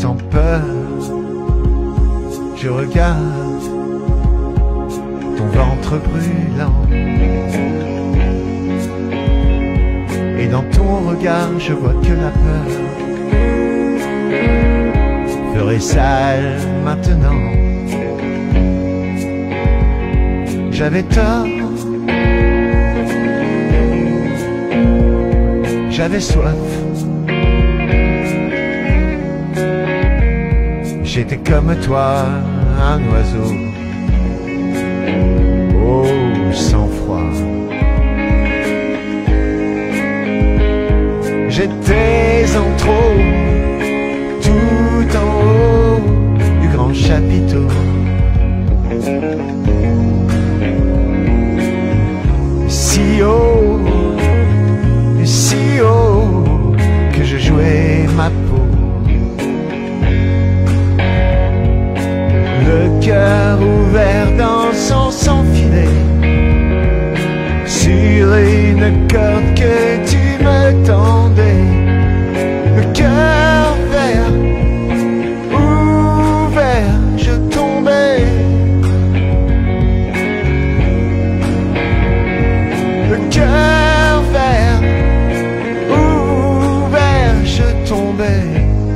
sans peur, je regarde ton ventre brûlant. Et dans ton regard, je vois que la peur ferait sale maintenant. J'avais tort, j'avais soif, j'étais comme toi, un oiseau au sang-froid. J'étais en trop, tout en haut du grand chapiteau. Si haut que je jouais ma peau. Le cœur ouvert dansant sans filet sur une corde que tu me tendais. Le cœur vert, ouvert, je tombais. Le cœur vert, ouvert, je tombais.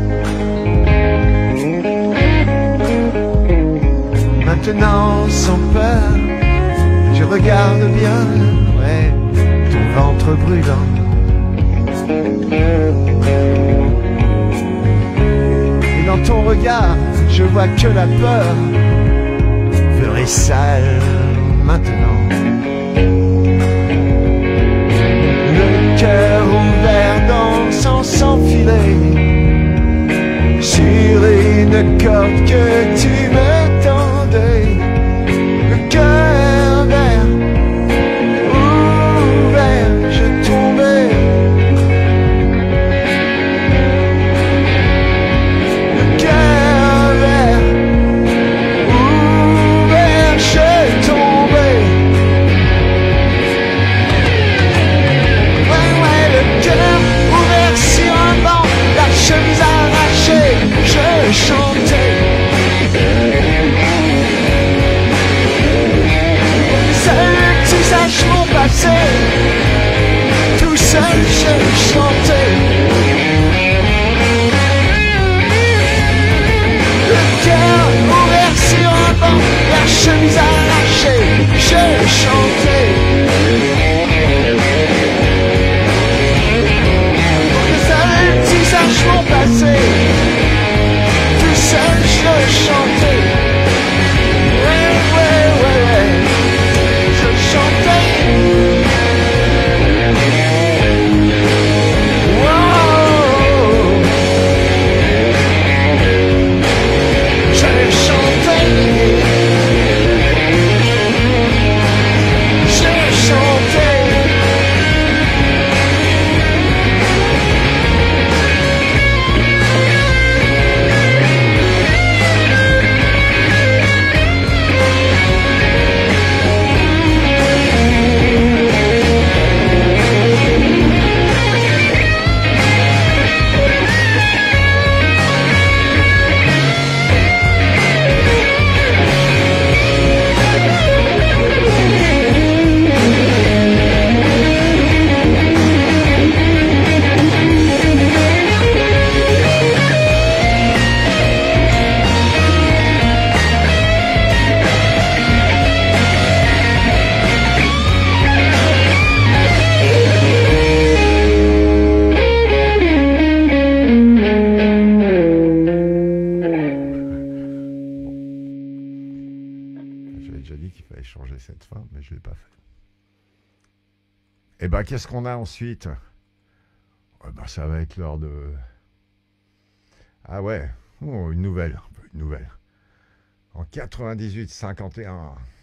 Maintenant sans peur, je regarde bien, ouais, ton ventre brûlant. Et dans ton regard, je vois que la peur ferait sale maintenant. Le cœur ouvert dansant sans filet sur une corde que tu me tendais. Le cœur vert, ouvert, je tombais. Le cœur vert, ouvert, je tombais. Ouais, ouais, le cœur ouvert sur un banc, la chemise arrachée, je chantais. Tout seul je chantais. Le cœur ouvert sur un banc, la chemise arrachée, je chantais. Les seuls petits âges passés, tout seul je chantais. Ouais, ouais, ouais, ouais, je chantais. Cette fin, mais je ne l'ai pas fait. Et ben qu'est-ce qu'on a ensuite? Ben, ça va être l'heure de... Ah ouais, oh, une nouvelle. En 98-51,